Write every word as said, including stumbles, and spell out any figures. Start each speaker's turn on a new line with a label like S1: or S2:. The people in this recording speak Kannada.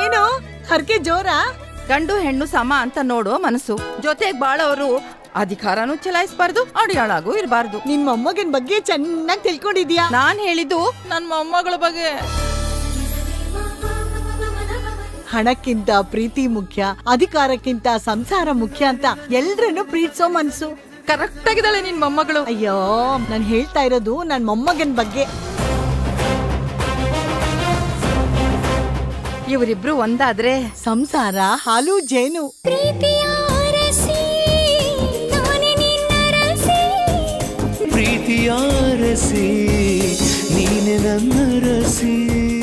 S1: ಏನು ಹರಕೆ ಜೋರ?
S2: ಗಂಡು ಹೆಣ್ಣು ಸಮ ಅಂತ ನೋಡೋ ಮನಸ್ಸು. ಜೊತೆಗ್ ಬಾಳೋರು ಅಧಿಕಾರನೂ ಚಲಾಯಿಸಬಾರ್ದು, ಅಡಿಯಾಳಾಗೂ ಇರಬಾರ್ದು.
S1: ನಿನ್ ಮೊಮ್ಮಗನ್ ಬಗ್ಗೆ ಚೆನ್ನಾಗಿ ತಿಳ್ಕೊಂಡಿದ್ಯಾ.
S2: ನಾನ್ ಹೇಳಿದ್ದು ನನ್ ಮೊಮ್ಮಗಳ ಬಗ್ಗೆ.
S1: ಹಣಕ್ಕಿಂತ ಪ್ರೀತಿ ಮುಖ್ಯ, ಅಧಿಕಾರಕ್ಕಿಂತ ಸಂಸಾರ ಮುಖ್ಯ ಅಂತ ಎಲ್ರನ್ನು ಪ್ರೀತಿಸೋ ಮನ್ಸು.
S2: ಕರೆಕ್ಟ್ ಆಗಿದ್ದಾಳೆ ನಿನ್ ಮೊಮ್ಮಗಳು.
S1: ಅಯ್ಯೋ, ನಾನ್ ಹೇಳ್ತಾ ಇರೋದು ನನ್ ಮೊಮ್ಮಗನ್ ಬಗ್ಗೆ.
S2: ಇವರಿಬ್ರು ಒಂದಾದ್ರೆ
S1: ಸಂಸಾರ ಹಾಲು ಜೇನು.
S3: ಪ್ರೀತಿಯ ರಸಿ ನೀನೆ ನನ್ನ ರಸಿ.